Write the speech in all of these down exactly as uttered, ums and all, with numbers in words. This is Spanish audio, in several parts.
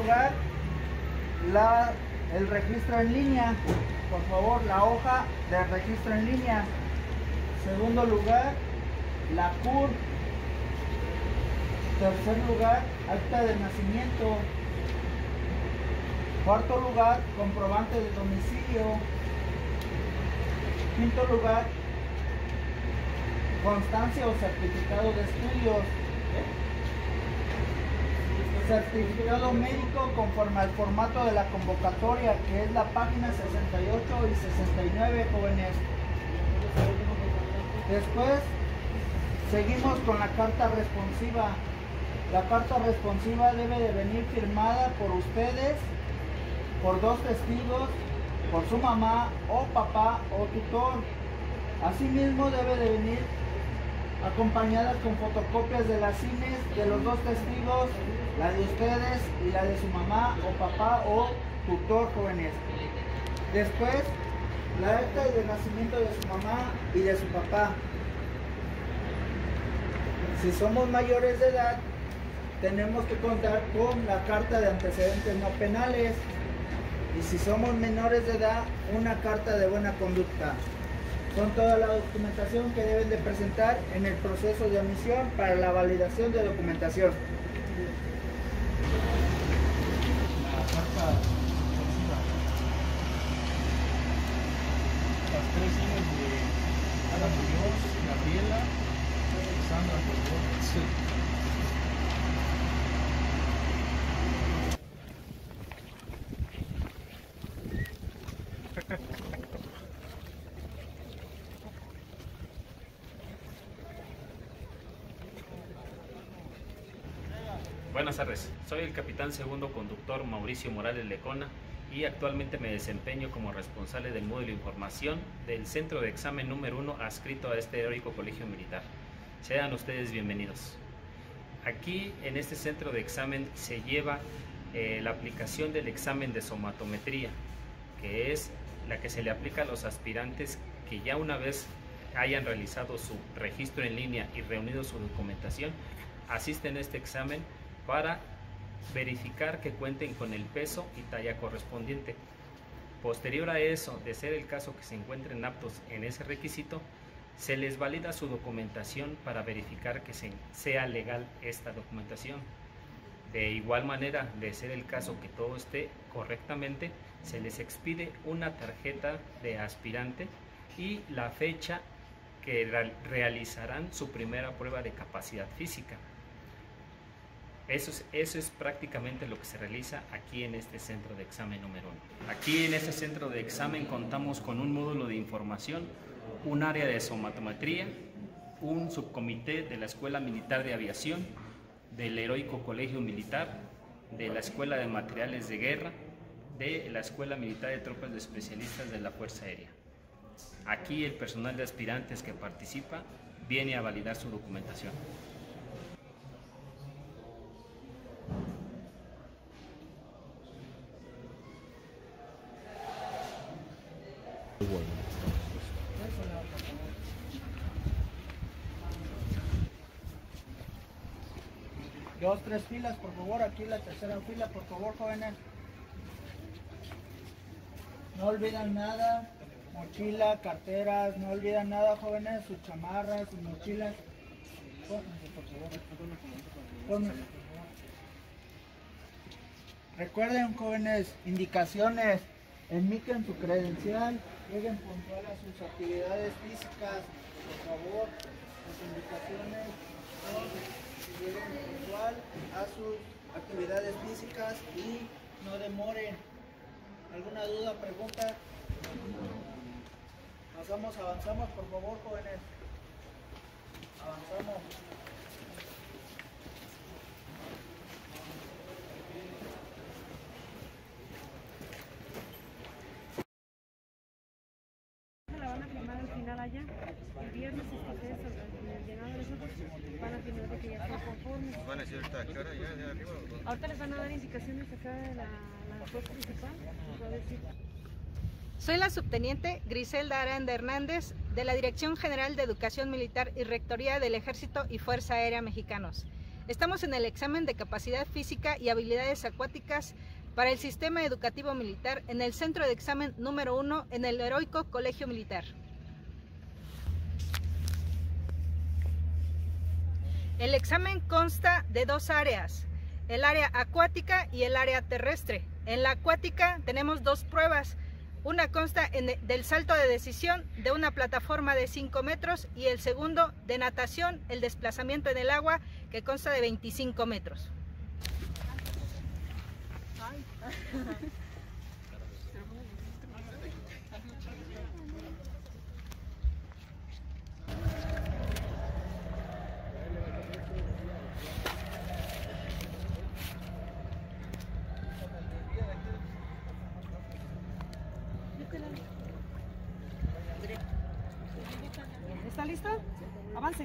lugar, la, el registro en línea. Por favor, la hoja de registro en línea. Segundo lugar, la C U R. Tercer lugar, acta de nacimiento. Cuarto lugar, comprobante de domicilio. Quinto lugar, constancia o certificado de estudios. Certificado médico conforme al formato de la convocatoria, que es la página sesenta y ocho y sesenta y nueve, jóvenes. Después, seguimos con la carta responsiva. La carta responsiva debe de venir firmada por ustedes, por dos testigos, por su mamá o papá o tutor. Asimismo debe de venir acompañada con fotocopias de las cines de los dos testigos, la de ustedes y la de su mamá o papá o tutor, jóvenes. Después, la acta de nacimiento de su mamá y de su papá. Si somos mayores de edad, tenemos que contar con la carta de antecedentes no penales. Y si somos menores de edad, una carta de buena conducta. Son toda la documentación que deben de presentar en el proceso de admisión para la validación de documentación. La carta responsiva. Las tres hijas de Ana Muñoz, Gabriela, Sandra, por favor. Sí. Buenas tardes, soy el capitán segundo conductor Mauricio Morales Lecona y actualmente me desempeño como responsable del módulo de información del centro de examen número uno adscrito a este heroico colegio militar. Sean ustedes bienvenidos. Aquí en este centro de examen se lleva eh, la aplicación del examen de somatometría, que es la que se le aplica a los aspirantes que ya una vez hayan realizado su registro en línea y reunido su documentación, asisten a este examen para verificar que cuenten con el peso y talla correspondiente. Posterior a eso, de ser el caso que se encuentren aptos en ese requisito, se les valida su documentación para verificar que sea legal esta documentación. De igual manera, de ser el caso que todo esté correctamente, se les expide una tarjeta de aspirante y la fecha que realizarán su primera prueba de capacidad física. Eso es, eso es prácticamente lo que se realiza aquí en este centro de examen número uno. Aquí en este centro de examen contamos con un módulo de información, un área de somatometría, un subcomité de la Escuela Militar de Aviación, del Heroico Colegio Militar, de la Escuela de Materiales de Guerra, de la Escuela Militar de Tropas de Especialistas de la Fuerza Aérea. Aquí el personal de aspirantes que participa viene a validar su documentación. Dos, tres filas, por favor. Aquí la tercera fila, por favor, jóvenes. No olvidan nada. Mochila, carteras, no olvidan nada, jóvenes. Sus chamarras, sus mochilas. Pónganse, por favor. Pónganse, por favor. Recuerden, jóvenes, indicaciones. Enmiquen su credencial. Lleguen puntual a sus actividades físicas. Por favor, las indicaciones son lleguen puntual a sus actividades físicas y no demoren. ¿Alguna duda, pregunta? Pasamos, avanzamos, por favor, jóvenes. Avanzamos. La van a firmar al final allá. El viernes ustedes al llegado de nosotros van a firmar de que ya están conformes. ¿Van a decir ahorita a qué hora? ¿Ya de arriba? Ahorita les van a dar indicaciones acá de la, la juez principal. Les va a decir. Soy la subteniente Griselda Aranda Hernández de la Dirección General de Educación Militar y Rectoría del Ejército y Fuerza Aérea Mexicanos. Estamos en el examen de capacidad física y habilidades acuáticas para el sistema educativo militar en el centro de examen número uno en el Heroico Colegio Militar. El examen consta de dos áreas, el área acuática y el área terrestre. En la acuática tenemos dos pruebas. Una consta en el, del salto de decisión de una plataforma de cinco metros y el segundo de natación, el desplazamiento en el agua, que consta de veinticinco metros. ¿Está listo? Avance.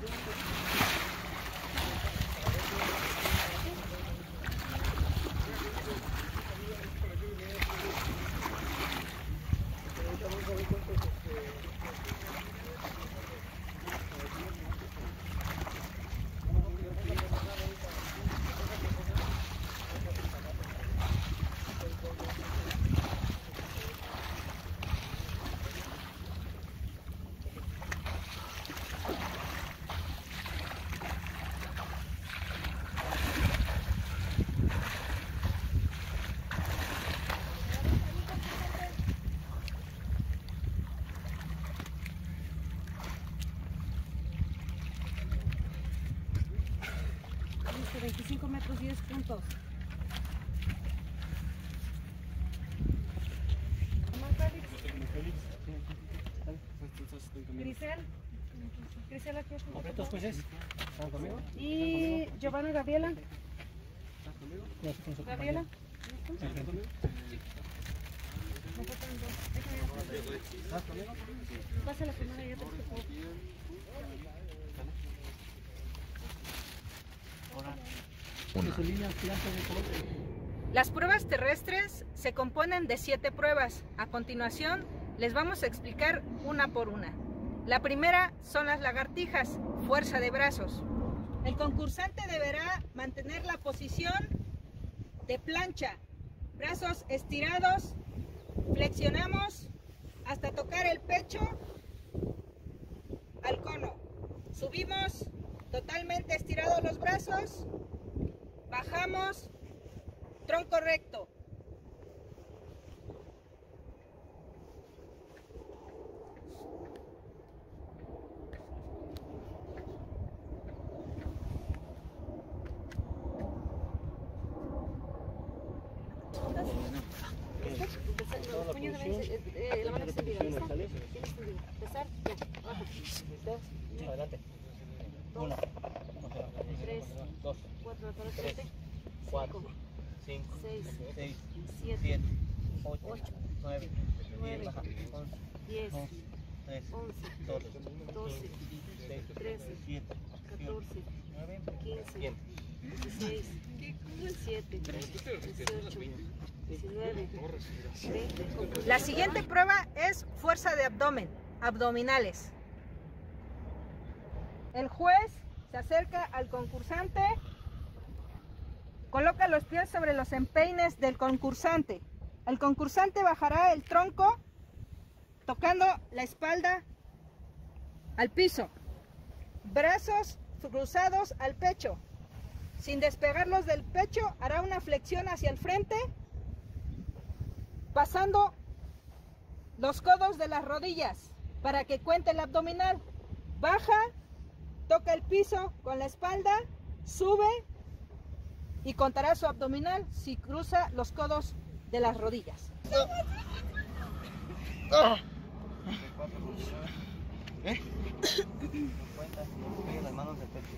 veinticinco metros, diez puntos. Grisel. Grisel aquí. ¿Correctos jueces? ¿Están conmigo? Y Giovanna Gabriela. Gabriela. ¿Están conmigo? Me faltan dos. ¿Estás conmigo? Pasa la primera y otra. Las pruebas terrestres se componen de siete pruebas. A continuación, les vamos a explicar una por una. La primera son las lagartijas, fuerza de brazos. El concursante deberá mantener la posición de plancha, brazos estirados, flexionamos hasta tocar el pecho al cono. Subimos totalmente estirados los brazos, bajamos, tronco recto. Los puños de la mano extendida. ¿Listo? Empezar. Baja. Adelante. Uno. Tres. Dos. Cuatro. Tres. Cuatro. Cinco. Seis. Seis. Siete. Siete. Ocho. Ocho. Nueve. Nueve. Once. Diez. Tres. Once. Doce. Doce. Seis. Trece. Siete. Catorce. Nueve. Quince. Bien. Dieciséis. Diecisiete. Dieciocho. Diecinueve. Veinte. La siguiente prueba es fuerza de abdomen, abdominales. El juez se acerca al concursante, coloca los pies sobre los empeines del concursante. El concursante bajará el tronco tocando la espalda al piso, brazos cruzados al pecho. Sin despegarlos del pecho, hará una flexión hacia el frente, pasando los codos de las rodillas para que cuente el abdominal. Baja, toca el piso con la espalda, sube y contará su abdominal si cruza los codos de las rodillas. ¿Eh? Las manos de pecho.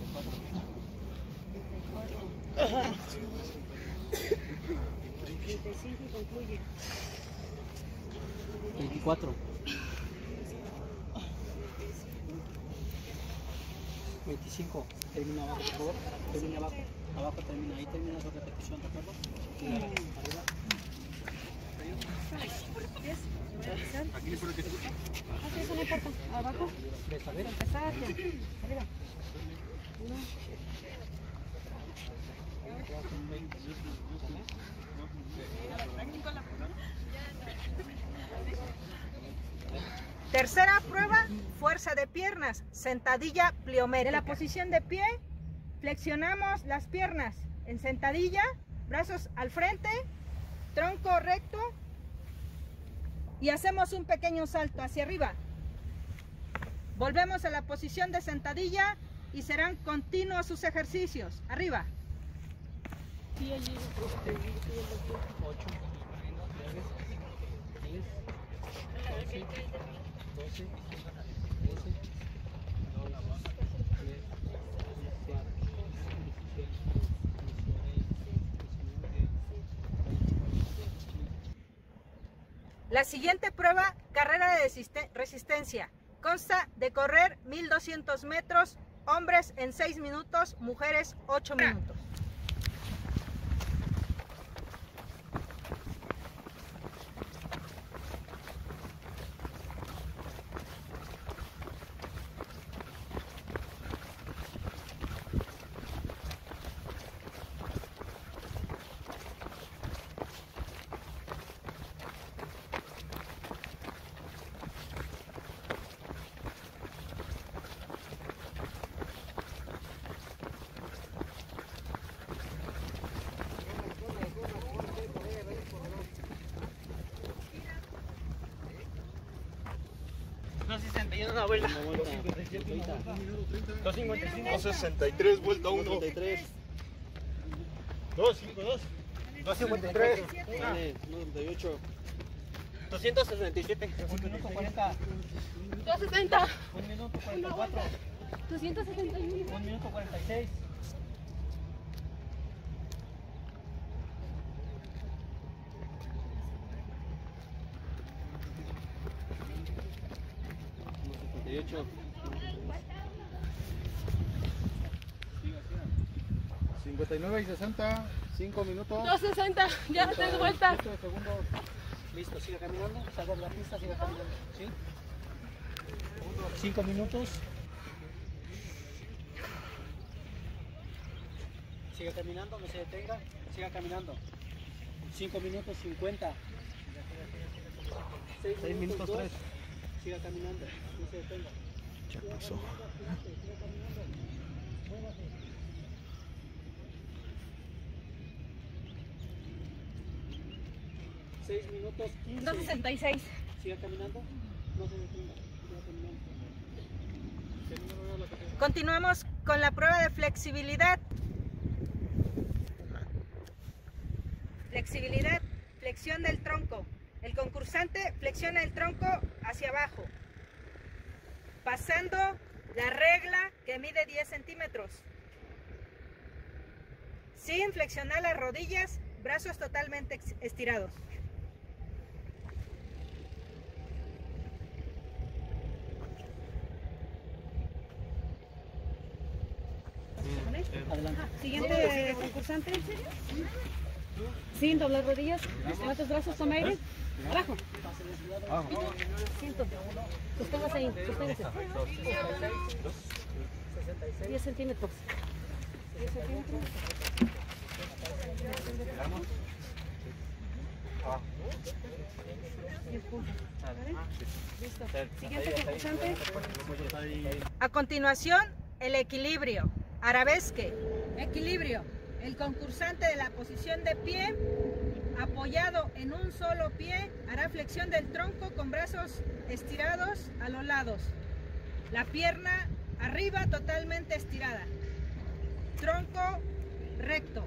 treinta y cinco y concluye. veinticuatro. veinticinco. Termina abajo, por favor. Termina abajo. Abajo termina. Ahí termina su repetición, ¿de acuerdo? Y arriba. Aquí por aquí. Así eso no importa. Abajo. ¿Ves? A ver. Empezar. Arriba. Uno. Tercera prueba, fuerza de piernas, sentadilla pliométrica. De la posición de pie, flexionamos las piernas en sentadilla, brazos al frente, tronco recto y hacemos un pequeño salto hacia arriba. Volvemos a la posición de sentadilla y serán continuos sus ejercicios. Arriba. La siguiente prueba, carrera de resistencia. Consta de correr mil doscientos metros, hombres en seis minutos, mujeres ocho minutos. dos sesenta y uno una vuelta. dos cincuenta y cinco. dos sesenta y tres, vuelta uno. dos cincuenta y dos. dos cincuenta y tres. noventa y ocho. doscientos sesenta y siete. un minuto cuarenta. doscientos setenta. un minuto cuarenta y cuatro. doscientos setenta y uno. un minuto cuarenta y seis. cincuenta y ocho. cincuenta y nueve y sesenta. cinco minutos. doscientos sesenta. Ya tres vueltas. segundos. Listo, siga caminando. Salga de la pista, siga caminando. ¿Sí? cinco minutos. Siga caminando, no se detenga. Siga caminando. cinco minutos cincuenta. seis minutos tres. Siga caminando, no se detenga. Ya pasó. seis minutos quince. doscientos sesenta y seis. Siga caminando, no se detenga. Siga caminando. Continuamos con la prueba de flexibilidad. Flexibilidad, flexión del tronco. El concursante flexiona el tronco hacia abajo, pasando la regla que mide diez centímetros. Sin flexionar las rodillas, brazos totalmente estirados. Adelante. Siguiente concursante. Sin doblar rodillas. Levanta los brazos, toma aire. Abajo. Siento. Sosténgase ahí. Sosténgase. diez centímetros. diez centímetros. Listo. Siguiente concursante. A continuación, el equilibrio. Arabesque. Equilibrio. El concursante de la posición de pie, apoyado en un solo pie, hará flexión del tronco con brazos estirados a los lados. La pierna arriba totalmente estirada. Tronco recto.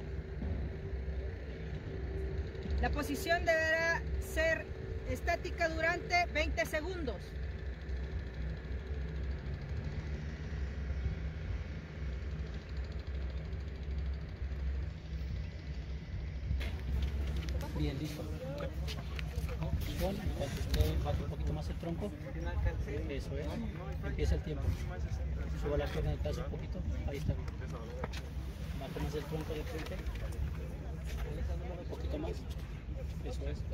La posición deberá ser estática durante veinte segundos. Bien, listo. Igual, cuando usted baje un poquito más el tronco, eso es, empieza el tiempo. Suba la pierna del brazo un poquito, ahí está bien. Baje más el tronco de frente, un poquito más, eso es.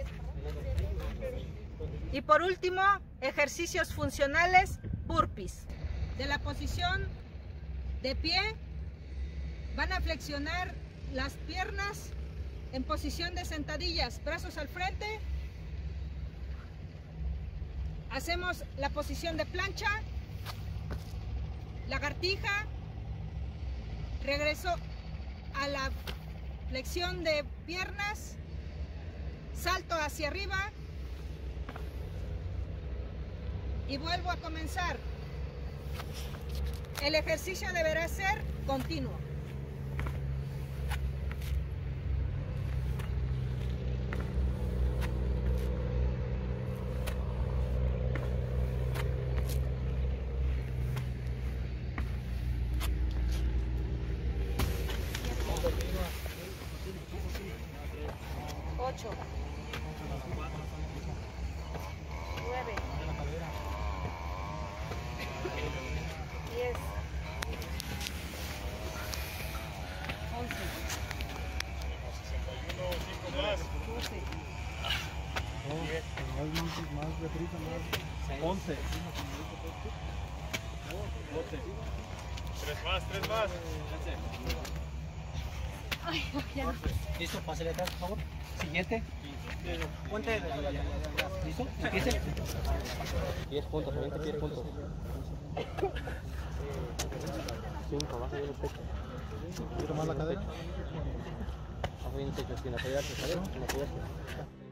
Y por último, ejercicios funcionales, burpees. De la posición de pie, van a flexionar las piernas en posición de sentadillas, brazos al frente. Hacemos la posición de plancha, lagartija, regreso a la flexión de piernas, salto hacia arriba y vuelvo a comenzar. El ejercicio deberá ser continuo. Ocho, nueve, diez, once, doce, Más deprisa, más. once. doce. Tres más, tres más. Listo, pásale atrás, por favor. Siguiente. Cuente. ¿Listo? Empiece. diez puntos, veinte, diez puntos. cinco, baja bien el pecho. Un poquito más la cadera. Baja bien el pecho, sin apoyarse, ¿sabes? Sin apoyarse.